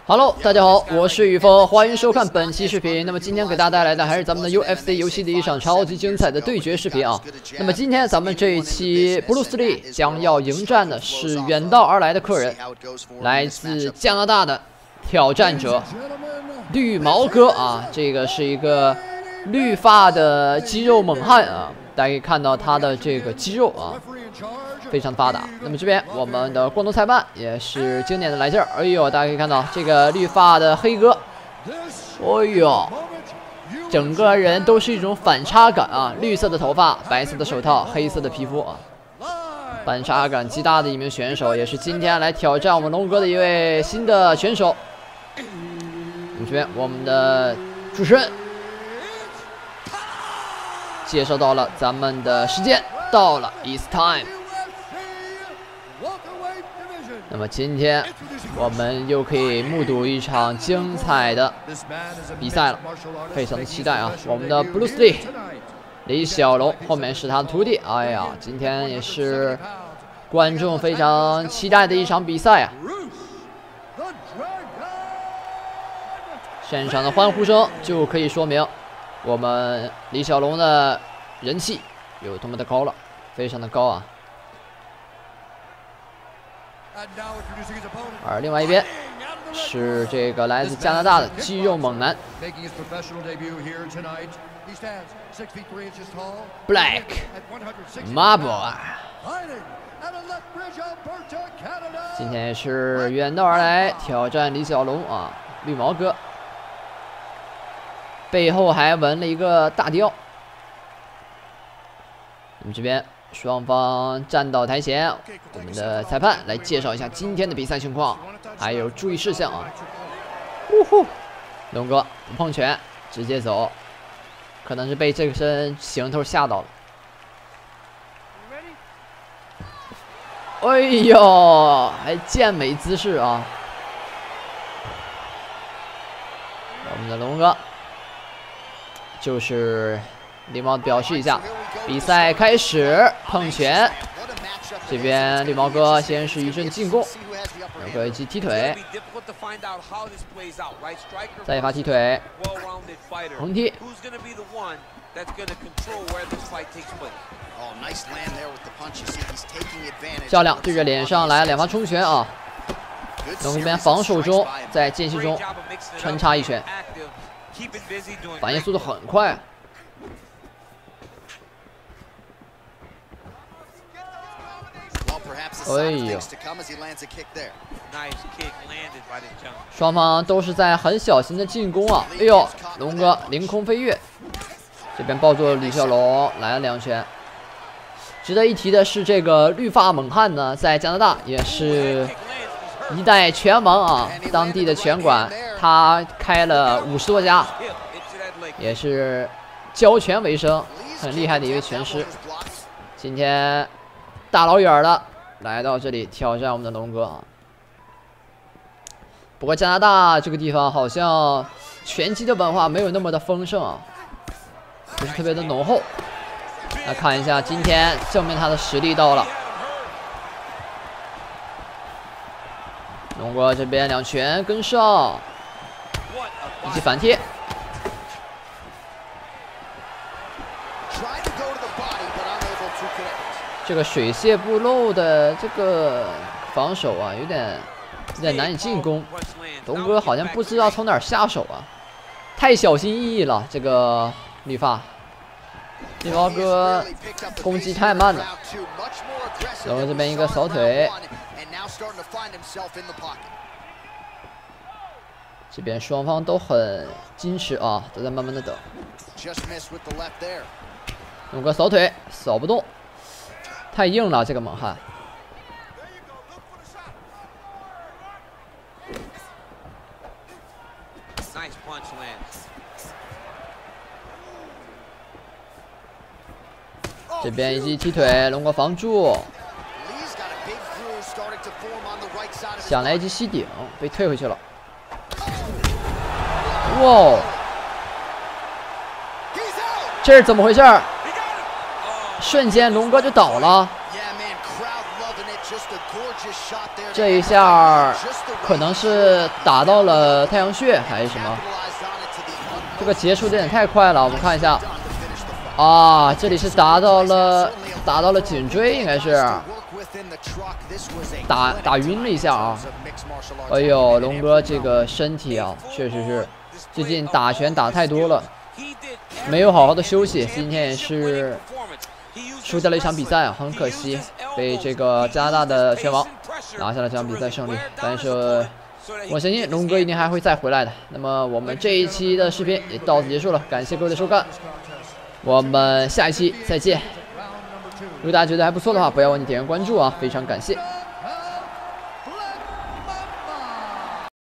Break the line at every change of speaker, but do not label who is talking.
Hello， 大家好，我是雨峰，欢迎收看本期视频。那么今天给大家带来的还是咱们的 UFC 游戏的一场超级精彩的对决视频啊。那么今天咱们这一期 Bruce Lee 将要迎战的是远道而来的客人，来自加拿大的挑战者绿毛哥啊，这个是一个绿发的肌肉猛汉啊，大家可以看到他的这个肌肉啊。 非常发达。那么这边我们的光头裁判也是经典的来劲儿。哎呦，大家可以看到这个绿发的黑哥，哎呦，整个人都是一种反差感啊！绿色的头发，白色的手套，黑色的皮肤啊，反差感极大的一名选手，也是今天来挑战我们龙哥的一位新的选手。那么这边我们的主持人介绍到了咱们的时间到了 ，It's time。 那么今天我们又可以目睹一场精彩的比赛了，非常的期待啊！我们的 Bruce Lee 李小龙后面是他的徒弟，哎呀，今天也是观众非常期待的一场比赛啊！现场的欢呼声就可以说明我们李小龙的人气有多么的高了，非常的高啊！ 而另外一边是这个来自加拿大的肌肉猛男 Black Marble， 今天也是远道而来挑战李小龙啊，绿毛哥，背后还纹了一个大雕。我们这边。 双方站到台前，我们的裁判来介绍一下今天的比赛情况，还有注意事项啊。呜呼，龙哥不碰拳，直接走，可能是被这身行头吓到了。哎呦，还健美姿势啊！我们的龙哥就是。 礼貌表示一下，比赛开始，碰拳。这边绿毛哥先是一阵进攻，龙哥一记踢腿，再一发踢腿，横踢。较量对着脸上来两发冲拳啊！龙哥这边防守中，在间隙中穿插一拳，反应速度很快。 哎呦！双方都是在很小心的进攻啊！哎呦，龙哥凌空飞跃，这边抱住了李小龙，来了两拳。值得一提的是，这个绿发猛汉呢，在加拿大也是一代拳王啊，当地的拳馆他开了50多家，也是教拳为生，很厉害的一位拳师。今天大老远的。 来到这里挑战我们的龙哥啊！不过加拿大这个地方好像拳击的文化没有那么的丰盛啊，不是特别的浓厚。来看一下，今天证明他的实力到了。龙哥这边两拳跟上，一记反踢。 这个水泄不漏的这个防守啊，有点难以进攻。龙哥好像不知道从哪儿下手啊，太小心翼翼了。这个绿毛哥攻击太慢了。龙哥这边一个扫腿，这边双方都很矜持啊，都在慢慢的等。龙哥扫腿扫不动。 太硬了，这个猛汉。这边一记踢腿，龙哥防住，想来一记膝顶，被退回去了。哇，这是怎么回事？瞬间龙哥就倒了。 这一下可能是打到了太阳穴还是什么？这个结束的有点太快了，我们看一下。啊，这里是打到了颈椎，应该是打晕了一下啊。哎呦，龙哥这个身体啊，确实是最近打拳打太多了，没有好好的休息。今天也是输掉了一场比赛啊，很可惜，被这个加拿大的拳王拿下了这场比赛胜利。但是我相信龙哥一定还会再回来的。那么我们这一期的视频也到此结束了，感谢各位的收看，我们下一期再见。如果大家觉得还不错的话，不要忘记点个关注啊，非常感谢。